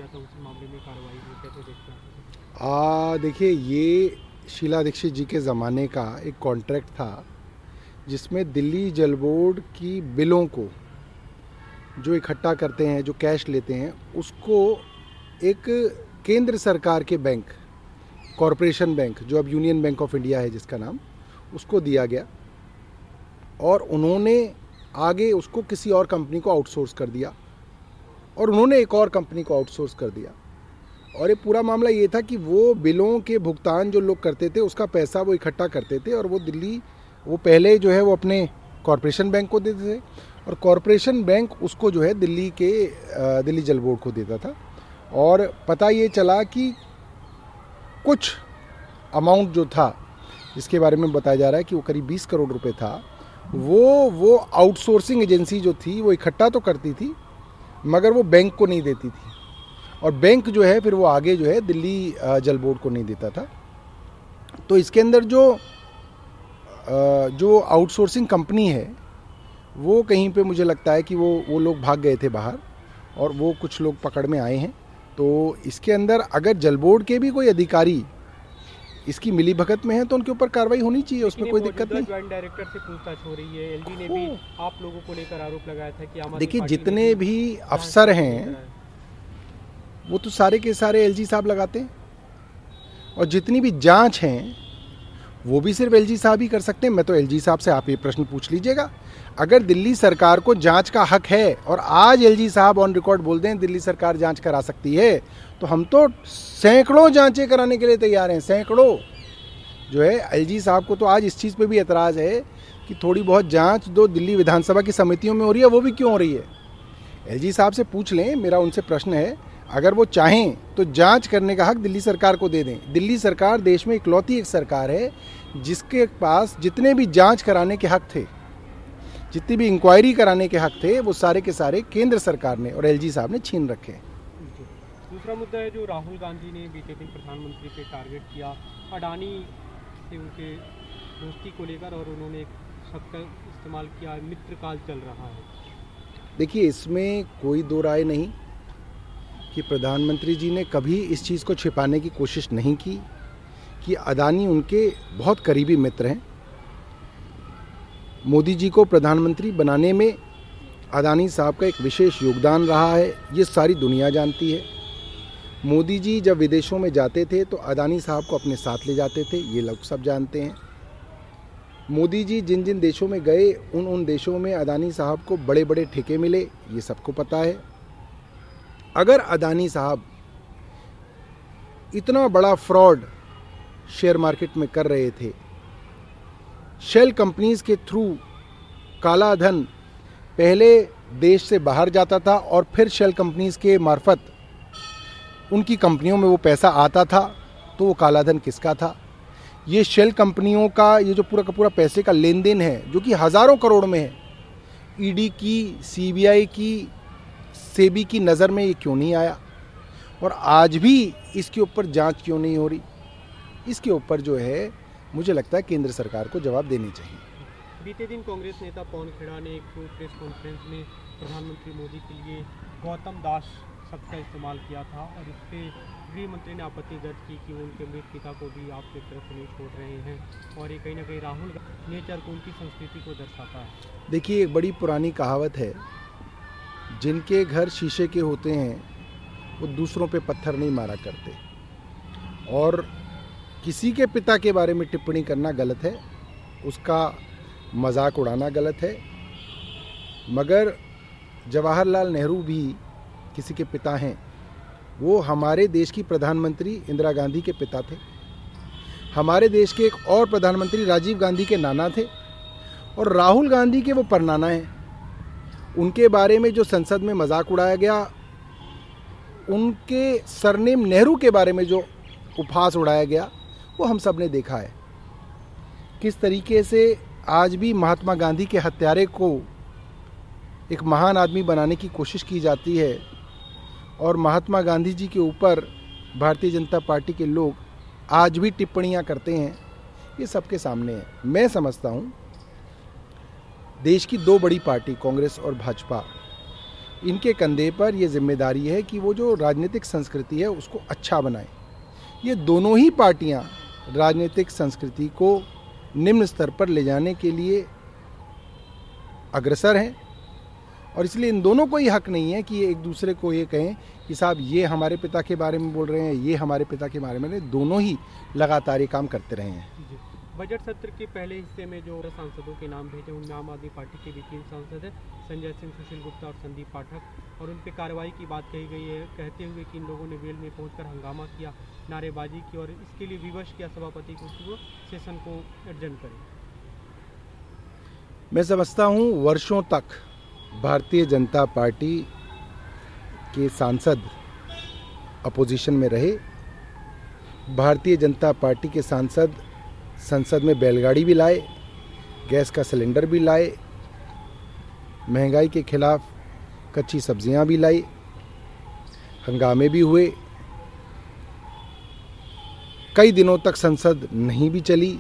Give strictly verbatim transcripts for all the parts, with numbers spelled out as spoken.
था, उस मामले में कार्रवाई हुई, कैसे देखते हैं? आ देखिए, ये शीला दीक्षित जी के ज़माने का एक कॉन्ट्रैक्ट था जिसमें दिल्ली जल बोर्ड की बिलों को जो इकट्ठा करते हैं, जो कैश लेते हैं, उसको एक केंद्र सरकार के बैंक, कॉरपोरेशन बैंक, जो अब यूनियन बैंक ऑफ इंडिया है जिसका नाम, उसको दिया गया और उन्होंने आगे उसको किसी और कंपनी को आउटसोर्स कर दिया और उन्होंने एक और कंपनी को आउटसोर्स कर दिया। और ये पूरा मामला ये था कि वो बिलों के भुगतान जो लोग करते थे उसका पैसा वो इकट्ठा करते थे और वो दिल्ली, वो पहले जो है वो अपने कॉरपोरेशन बैंक को देते थे और कॉरपोरेशन बैंक उसको जो है दिल्ली के दिल्ली जल बोर्ड को देता था। और पता ये चला कि कुछ अमाउंट जो था, जिसके बारे में बताया जा रहा है कि वो करीब बीस करोड़ रुपए था, वो वो आउटसोर्सिंग एजेंसी जो थी वो इकट्ठा तो करती थी मगर वो बैंक को नहीं देती थी और बैंक जो है फिर वो आगे जो है दिल्ली जल बोर्ड को नहीं देता था। तो इसके अंदर जो जो आउटसोर्सिंग कंपनी है वो कहीं पे मुझे लगता है कि वो वो लोग भाग गए थे बाहर और वो कुछ लोग पकड़ में आए हैं। तो इसके अंदर अगर जल बोर्ड के भी कोई अधिकारी इसकी मिली भगत में है तो उनके ऊपर कार्रवाई होनी चाहिए, उसमें कोई दिक्कत नहीं। ज्वाइंट डायरेक्टर से पूछताछ हो रही है, एलजी ने भी आप लोगों को लेकर आरोप लगाया था कि देखिए, जितने भी अफसर हैं वो तो सारे के सारे एलजी साहब लगाते हैं और जितनी भी जांच हैं वो भी सिर्फ एलजी साहब ही कर सकते हैं। मैं तो एलजी साहब से आप ये प्रश्न पूछ लीजिएगा, अगर दिल्ली सरकार को जांच का हक है और आज एलजी साहब ऑन रिकॉर्ड बोल दें दिल्ली सरकार जांच करा सकती है, तो हम तो सैकड़ों जांचें कराने के लिए तैयार हैं, सैकड़ों। जो है एलजी साहब को तो आज इस चीज़ पे भी एतराज़ है कि थोड़ी बहुत जांच दो दिल्ली विधानसभा की समितियों में हो रही है, वो भी क्यों हो रही है। एलजी साहब से पूछ लें, मेरा उनसे प्रश्न है, अगर वो चाहें तो जांच करने का हक दिल्ली सरकार को दे दें। दिल्ली सरकार देश में इकलौती एक सरकार है जिसके पास जितने भी जांच कराने के हक थे, जितनी भी इंक्वायरी कराने के हक थे, वो सारे के सारे केंद्र सरकार ने और एलजी साहब ने छीन रखे हैं। दूसरा मुद्दा है जो राहुल गांधी ने बीते दिन प्रधानमंत्री पे टारगेट किया अडानी से उनके दोस्ती को लेकर और उन्होंने एक शब्द का इस्तेमाल किया, मित्रकाल चल रहा है। देखिए, इसमें कोई दो राय नहीं कि प्रधानमंत्री जी ने कभी इस चीज़ को छिपाने की कोशिश नहीं की कि अडानी उनके बहुत करीबी मित्र हैं। मोदी जी को प्रधानमंत्री बनाने में अडानी साहब का एक विशेष योगदान रहा है, ये सारी दुनिया जानती है। मोदी जी जब विदेशों में जाते थे तो अडानी साहब को अपने साथ ले जाते थे, ये लोग सब जानते हैं। मोदी जी जिन जिन देशों में गए उन उन देशों में अडानी साहब को बड़े बड़े ठेके मिले, ये सबको पता है। अगर अडानी साहब इतना बड़ा फ्रॉड शेयर मार्केट में कर रहे थे, शेल कंपनीज के थ्रू काला धन पहले देश से बाहर जाता था और फिर शेल कंपनीज के मार्फत उनकी कंपनियों में वो पैसा आता था, तो वो काला धन किसका था? ये शेल कंपनियों का ये जो पूरा का पूरा पैसे का लेन देन है जो कि हज़ारों करोड़ में है, ईडी की, सीबीआई की, सेबी की नज़र में ये क्यों नहीं आया और आज भी इसके ऊपर जांच क्यों नहीं हो रही? इसके ऊपर जो है मुझे लगता है केंद्र सरकार को जवाब देनी चाहिए। बीते दिन कांग्रेस नेता पवन खेड़ा ने एक प्रेस कॉन्फ्रेंस में प्रधानमंत्री मोदी के लिए गौतम दास शब्द का इस्तेमाल किया था और इस पर गृह मंत्री ने आपत्ति दर्ज की कि वो उनके मृत पिता को भी आपके तरफ नहीं छोड़ रहे हैं और ये कहीं ना कहीं राहुल नेचर को, उनकी संस्कृति को दर्शाता है। देखिए, एक बड़ी पुरानी कहावत है, जिनके घर शीशे के होते हैं वो दूसरों पे पत्थर नहीं मारा करते और किसी के पिता के बारे में टिप्पणी करना गलत है, उसका मजाक उड़ाना गलत है। मगर जवाहरलाल नेहरू भी किसी के पिता हैं, वो हमारे देश की प्रधानमंत्री इंदिरा गांधी के पिता थे, हमारे देश के एक और प्रधानमंत्री राजीव गांधी के नाना थे और राहुल गांधी के वो परनाना हैं। उनके बारे में जो संसद में मजाक उड़ाया गया, उनके सरनेम नेहरू के बारे में जो उपहास उड़ाया गया, वो हम सब ने देखा है। किस तरीके से आज भी महात्मा गांधी के हत्यारे को एक महान आदमी बनाने की कोशिश की जाती है और महात्मा गांधी जी के ऊपर भारतीय जनता पार्टी के लोग आज भी टिप्पणियां करते हैं, ये सबके सामने है। मैं समझता हूँ देश की दो बड़ी पार्टी कांग्रेस और भाजपा, इनके कंधे पर ये जिम्मेदारी है कि वो जो राजनीतिक संस्कृति है उसको अच्छा बनाएं। ये दोनों ही पार्टियां राजनीतिक संस्कृति को निम्न स्तर पर ले जाने के लिए अग्रसर हैं और इसलिए इन दोनों को ही हक नहीं है कि ये एक दूसरे को ये कहें कि साहब ये हमारे पिता के बारे में बोल रहे हैं, ये हमारे पिता के बारे में। दोनों ही लगातार ये काम करते रहे हैं। बजट सत्र के पहले हिस्से में जो सांसदों के नाम भेजे उनमें आम आदमी पार्टी के भी तीन सांसद हैं, संजय सिंह, सुशील गुप्ता और संदीप पाठक, और उन पर कार्रवाई की बात कही गई है, कहते हुए कि इन लोगों ने वेल में पहुंचकर हंगामा किया, नारेबाजी की और इसके लिए विवश किया सभापति को कि वो सेशन को एडजर्न करें। मैं समझता हूँ वर्षों तक भारतीय जनता पार्टी के सांसद अपोजिशन में रहे। भारतीय जनता पार्टी के सांसद संसद में बैलगाड़ी भी लाए, गैस का सिलेंडर भी लाए, महंगाई के खिलाफ कच्ची सब्जियां भी लाई, हंगामे भी हुए, कई दिनों तक संसद नहीं भी चली,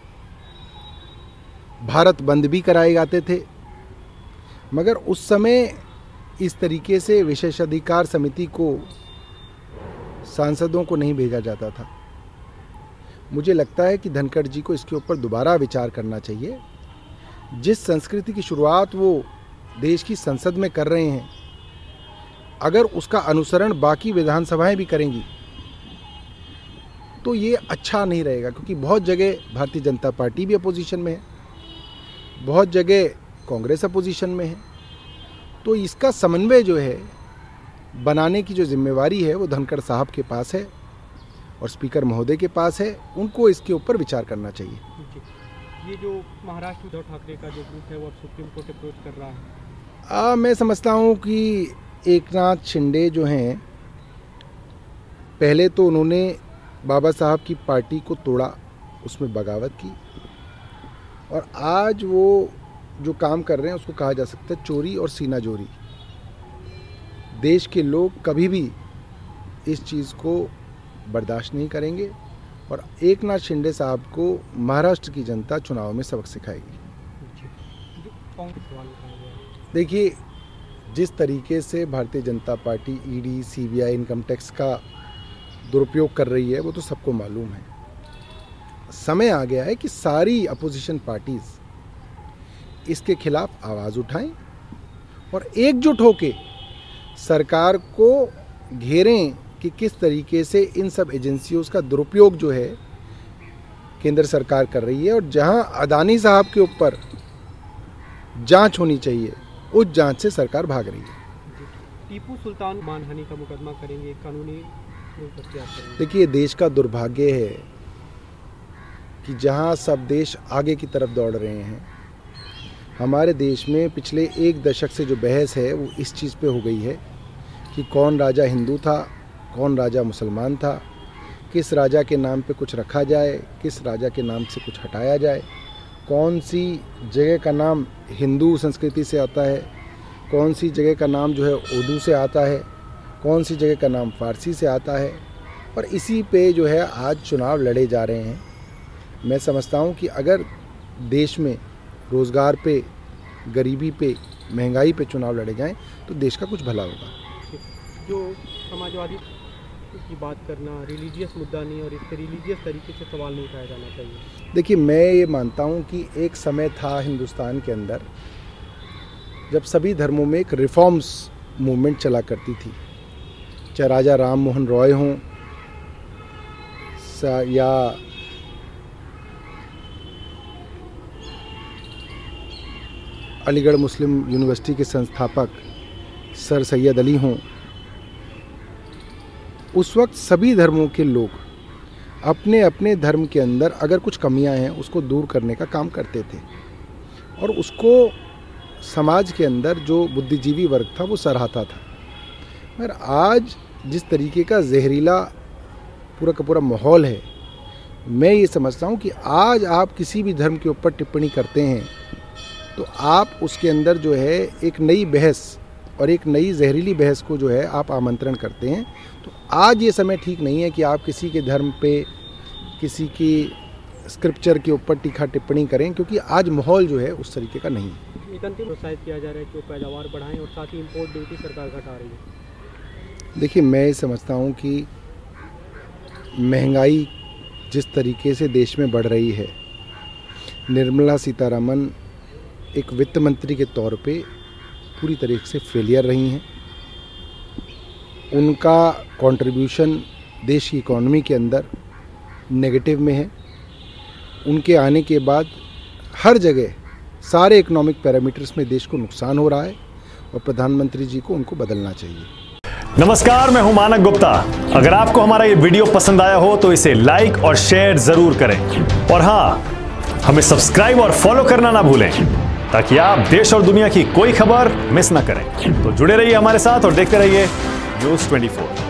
भारत बंद भी कराए जाते थे। मगर उस समय इस तरीके से विशेषाधिकार समिति को सांसदों को नहीं भेजा जाता था। मुझे लगता है कि धनखड़ जी को इसके ऊपर दोबारा विचार करना चाहिए। जिस संस्कृति की शुरुआत वो देश की संसद में कर रहे हैं, अगर उसका अनुसरण बाकी विधानसभाएं भी करेंगी तो ये अच्छा नहीं रहेगा, क्योंकि बहुत जगह भारतीय जनता पार्टी भी अपोजिशन में है, बहुत जगह कांग्रेस अपोजिशन में है। तो इसका समन्वय जो है बनाने की जो जिम्मेवारी है वो धनखड़ साहब के पास है और स्पीकर महोदय के पास है। उनको इसके ऊपर विचार करना चाहिए। ये जो महाराष्ट्र उद्धव ठाकरे का जो ग्रुप है वो अब सुप्रीम कोर्ट अप्रोच कर रहा है। आ, मैं समझता हूँ कि एकनाथ शिंदे जो हैं, पहले तो उन्होंने बाबा साहब की पार्टी को तोड़ा, उसमें बगावत की, और आज वो जो काम कर रहे हैं उसको कहा जा सकता है चोरी और सीना जोरी। देश के लोग कभी भी इस चीज़ को बर्दाश्त नहीं करेंगे और एकनाथ शिंदे साहब को महाराष्ट्र की जनता चुनाव में सबक सिखाएगी। देखिए, जिस तरीके से Bharatiya Janata Party ED, CBI, income tax का दुरुपयोग कर रही है वो तो सबको मालूम है। समय आ गया है कि सारी अपोजिशन पार्टीज इसके खिलाफ आवाज़ उठाएं और एकजुट होकर सरकार को घेरें कि किस तरीके से इन सब एजेंसियों का दुरुपयोग जो है केंद्र सरकार कर रही है, और जहां अदानी साहब के ऊपर जांच होनी चाहिए उस जांच से सरकार भाग रही है। टीपू सुल्तान मानहानि का मुकदमा करेंगे, कानूनी प्रक्रिया करेंगे। देखिए, देश का दुर्भाग्य है कि जहां सब देश आगे की तरफ दौड़ रहे हैं, हमारे देश में पिछले एक दशक से जो बहस है वो इस चीज़ पे हो गई है कि कौन राजा हिंदू था, कौन राजा मुसलमान था, किस राजा के नाम पे कुछ रखा जाए, किस राजा के नाम से कुछ हटाया जाए, कौन सी जगह का नाम हिंदू संस्कृति से आता है, कौन सी जगह का नाम जो है उर्दू से आता है, कौन सी जगह का नाम फारसी से आता है, और इसी पे जो है आज चुनाव लड़े जा रहे हैं। मैं समझता हूँ कि अगर देश में रोज़गार पे, गरीबी पे, महंगाई पे चुनाव लड़े जाएं तो देश का कुछ भला होगा। जो समाजवादी की बात करना रिलीजियस मुद्दा नहीं, और इस पर रिलीजियस तरीके से सवाल नहीं उठाया जाना चाहिए। देखिए, मैं ये मानता हूँ कि एक समय था हिंदुस्तान के अंदर जब सभी धर्मों में एक रिफॉर्म्स मूवमेंट चला करती थी, चाहे राजा राम मोहन रॉय हों या अलीगढ़ मुस्लिम यूनिवर्सिटी के संस्थापक सर सैयद अली हों। उस वक्त सभी धर्मों के लोग अपने अपने धर्म के अंदर अगर कुछ कमियां हैं उसको दूर करने का काम करते थे, और उसको समाज के अंदर जो बुद्धिजीवी वर्ग था वो सराहता था। मगर आज जिस तरीके का जहरीला पूरा का पूरा माहौल है, मैं ये समझता हूँ कि आज आप किसी भी धर्म के ऊपर टिप्पणी करते हैं तो आप उसके अंदर जो है एक नई बहस और एक नई जहरीली बहस को जो है आप आमंत्रण करते हैं। तो आज ये समय ठीक नहीं है कि आप किसी के धर्म पे, किसी की स्क्रिप्चर के ऊपर तीखा टिप्पणी करें, क्योंकि आज माहौल जो है उस तरीके का नहीं है। एक अंतिम प्रोत्साहित किया जा रहा है कि वो पैदावार बढ़ाएं और साथ ही इम्पोर्ट ड्यूटी सरकार घटा रही है। देखिए, मैं ये समझता हूँ कि महंगाई जिस तरीके से देश में बढ़ रही है, निर्मला सीतारमन एक वित्त मंत्री के तौर पे पूरी तरीके से फेलियर रही हैं। उनका कंट्रीब्यूशन देश की इकोनॉमी के अंदर नेगेटिव में है। उनके आने के बाद हर जगह सारे इकोनॉमिक पैरामीटर्स में देश को नुकसान हो रहा है और प्रधानमंत्री जी को उनको बदलना चाहिए। नमस्कार, मैं हूं मानक गुप्ता। अगर आपको हमारा ये वीडियो पसंद आया हो तो इसे लाइक और शेयर जरूर करें और हाँ, हमें सब्सक्राइब और फॉलो करना ना भूलें ताकि आप देश और दुनिया की कोई खबर मिस ना करें। तो जुड़े रहिए हमारे साथ और देखते रहिए न्यूज़ चौबीस।